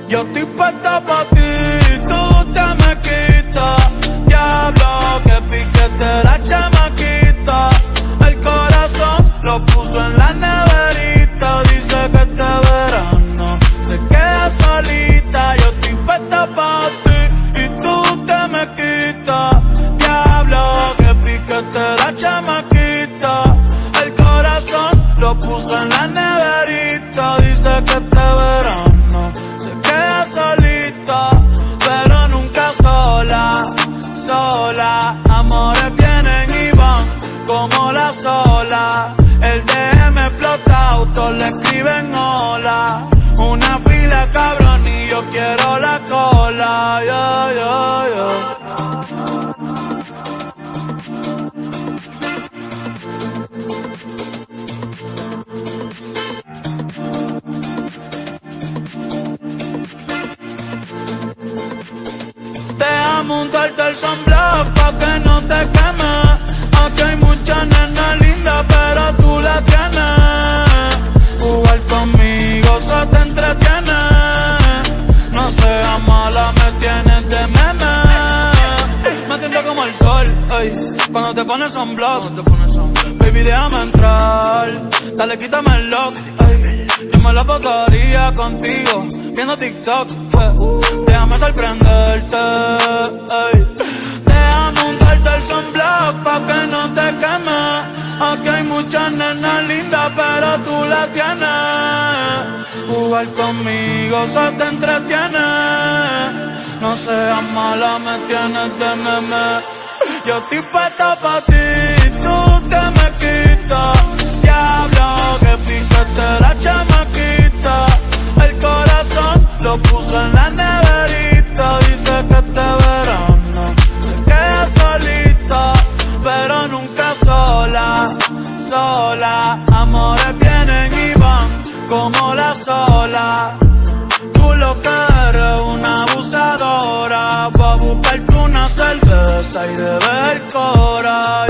Yo estoy puesta pa' ti, tú te me quitas. Diablo, que piquete la chamaquita. El corazón lo puso en la neverita. Dice que este verano se queda solita. Yo estoy puesta pa' ti y tú te me quitas. Diablo, que piquete la chamaquita. El corazón lo puso en la neverita. Dice que este verano se queda solita, pero nunca sola, sola. Amores vienen y van como la sola. El DM explotado, todos le escriben hola. Una fila cabrón y yo quiero la cola. Montarte el sunblock pa' que no te quemes. Aquí hay muchas nenas lindas, pero tú la tienes. Jugar conmigo se te entretiene. No seas mala, me tienes de meme. Me siento como el sol, ey, cuando te pones sunblock. Baby, déjame entrar, dale, quítame el lock, ey. Yo me la pasaría contigo, viendo TikTok, déjame sorprenderte, ey. Déjame untarte el sunblock pa' que no te quemes. Aquí hay muchas nenas lindas, pero tú la tienes. Jugar conmigo se te entretiene. No seas mala, me tienes de meme. Yo estoy puesta pa' ti, tú te me quitas. Diablo, que piquete la chamaquita. El corazón lo puso en la neverita. Dice que este verano se queda solita, pero nunca sola, sola. Amores vienen y van como la sola. Tú lo que eres una abusadora, pa' buscarte una cerveza y beber cora.